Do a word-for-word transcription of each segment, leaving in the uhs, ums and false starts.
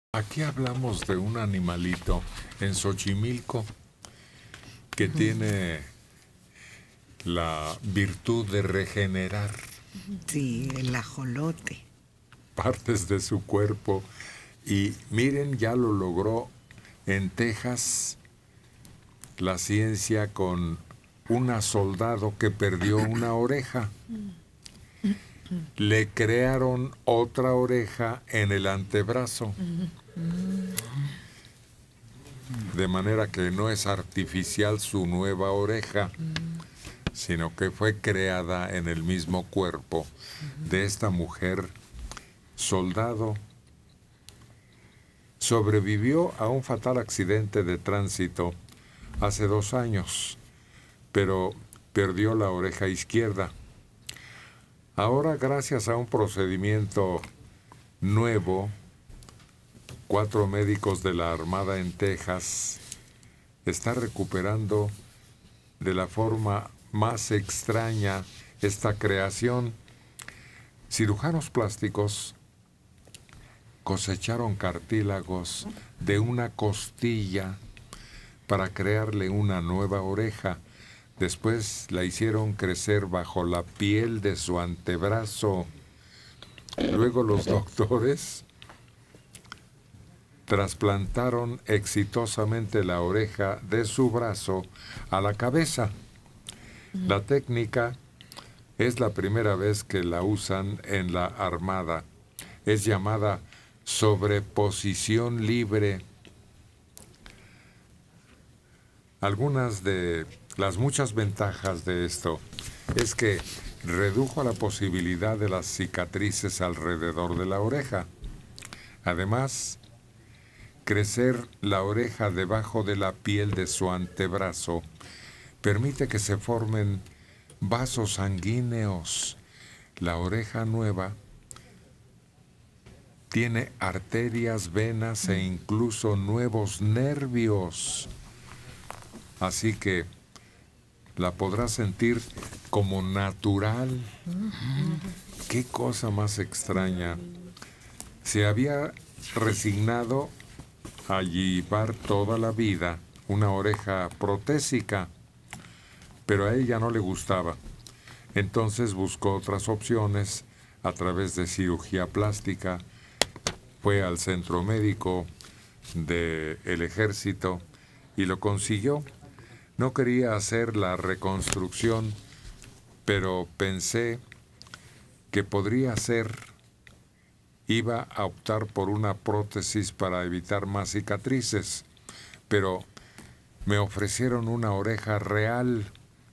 Aquí hablamos de un animalito en Xochimilco que uh-huh. tiene la virtud de regenerar. Sí, el ajolote. Partes de su cuerpo. Y miren, ya lo logró en Texas la ciencia con una soldado que perdió una oreja. Le crearon otra oreja en el antebrazo. De manera que no es artificial su nueva oreja, sino que fue creada en el mismo cuerpo de esta mujer soldado. Sobrevivió a un fatal accidente de tránsito hace dos años, pero perdió la oreja izquierda. Ahora, gracias a un procedimiento nuevo, cuatro médicos de la Armada en Texas está recuperando de la forma más extraña esta creación. Cirujanos plásticos cosecharon cartílagos de una costilla para crearle una nueva oreja. Después la hicieron crecer bajo la piel de su antebrazo. Luego los doctores trasplantaron exitosamente la oreja de su brazo a la cabeza. La técnica es la primera vez que la usan en la Armada. Es llamada sobreposición libre. Algunas de las muchas ventajas de esto es que redujo la posibilidad de las cicatrices alrededor de la oreja. Además, crecer la oreja debajo de la piel de su antebrazo permite que se formen vasos sanguíneos. La oreja nueva tiene arterias, venas e incluso nuevos nervios. Así que la podrás sentir como natural. ¡Qué cosa más extraña! Se había resignado a llevar toda la vida una oreja protésica, pero a ella no le gustaba. Entonces buscó otras opciones a través de cirugía plástica. Fue al centro médico del ejército y lo consiguió. No quería hacer la reconstrucción, pero pensé que podría ser. Iba a optar por una prótesis para evitar más cicatrices, pero me ofrecieron una oreja real.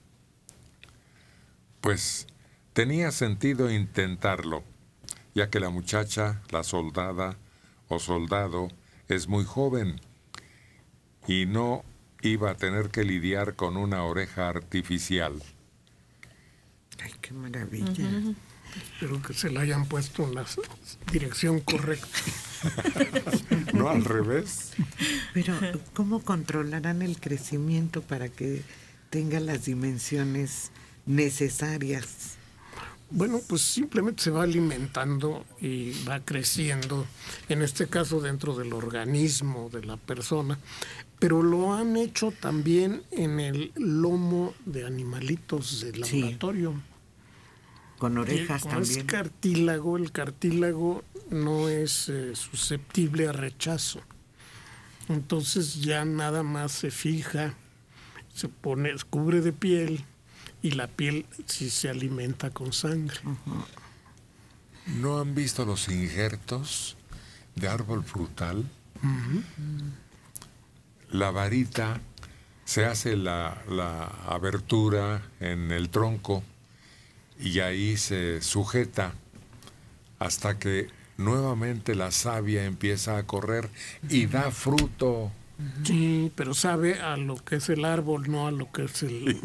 Pues tenía sentido intentarlo, ya que la muchacha, la soldada o soldado, es muy joven y no iba a tener que lidiar con una oreja artificial. Ay, qué maravilla. Uh-huh. Espero que se la hayan puesto en la dirección correcta. No al revés. Pero, ¿cómo controlarán el crecimiento para que tenga las dimensiones necesarias? Bueno, pues simplemente se va alimentando y va creciendo, en este caso dentro del organismo de la persona, pero lo han hecho también en el lomo de animalitos de laboratorio. Sí. Con orejas como también. Es cartílago, el cartílago no es eh, susceptible a rechazo. Entonces ya nada más se fija, se pone, se cubre de piel y la piel sí se alimenta con sangre. Uh-huh. ¿No han visto los injertos de árbol frutal? Uh-huh. La varita se hace la, la abertura en el tronco y ahí se sujeta hasta que nuevamente la savia empieza a correr y da fruto. Sí, pero sabe a lo que es el árbol, no a lo que es el...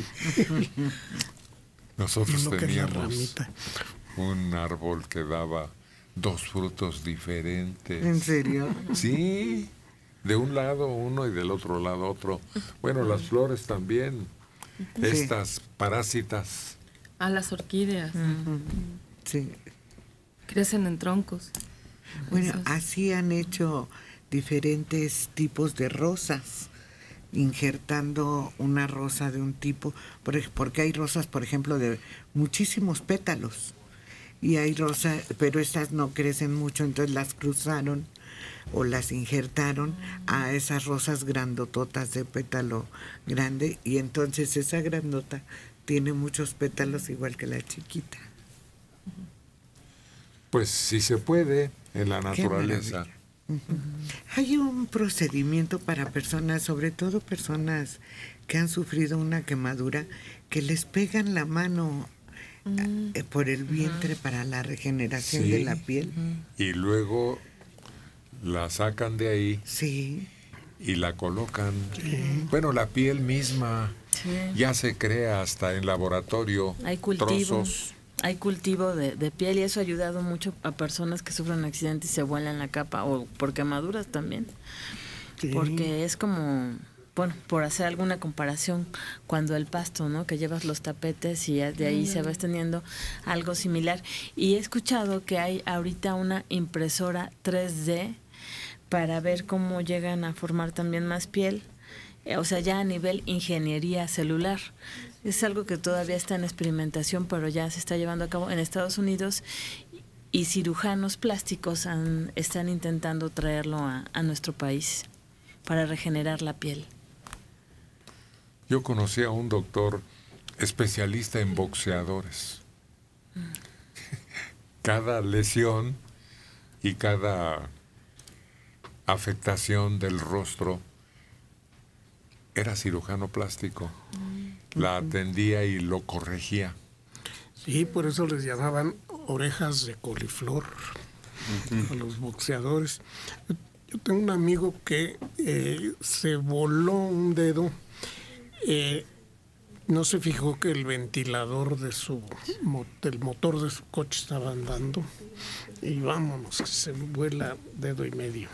Nosotros lo teníamos que es un árbol que daba dos frutos diferentes. ¿En serio? Sí, de un lado uno y del otro lado otro. Bueno, las flores también, sí. Estas parásitas. Ah, las orquídeas. Uh-huh. Sí. Crecen en troncos. Bueno, Eso es. así han hecho diferentes tipos de rosas, injertando una rosa de un tipo, por ej- porque hay rosas, por ejemplo, de muchísimos pétalos, y hay rosas, pero estas no crecen mucho, entonces las cruzaron o las injertaron a esas rosas grandototas de pétalo grande, y entonces esa grandota tiene muchos pétalos igual que la chiquita. Pues si se puede, en la Qué naturaleza. maravilla. Hay un procedimiento para personas, sobre todo personas que han sufrido una quemadura, que les pegan la mano eh, por el vientre para la regeneración Sí. de la piel. Y luego la sacan de ahí Sí, y la colocan. Bueno, la piel misma Sí. ya se crea hasta en laboratorio. Hay cultivo, Trozos. hay cultivo de, de piel y eso ha ayudado mucho a personas que sufren accidentes y se vuelan la capa o por quemaduras también. Sí. Porque es como, bueno, por hacer alguna comparación, cuando el pasto, ¿no? Que llevas los tapetes y ya de ahí se va extendiendo algo similar. Y he escuchado que hay ahorita una impresora tres D para ver cómo llegan a formar también más piel. Eh, O sea, ya a nivel ingeniería celular. Es algo que todavía está en experimentación, pero ya se está llevando a cabo en Estados Unidos y cirujanos plásticos han- están intentando traerlo a, a nuestro país para regenerar la piel. Yo conocí a un doctor especialista en boxeadores. Cada lesión y cada afectación del rostro era cirujano plástico. La atendía y lo corregía. Sí, por eso les llamaban orejas de coliflor a los boxeadores. Yo, yo tengo un amigo que eh, se voló un dedo, eh, no se fijó que el ventilador de su mo- del motor de su coche estaba andando y vámonos, que se vuela dedo y medio.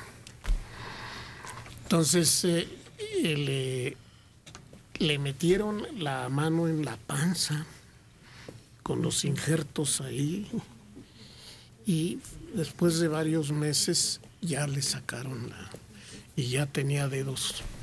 Entonces eh, eh, le, le metieron la mano en la panza con los injertos ahí y después de varios meses ya le sacaron la y ya tenía dedos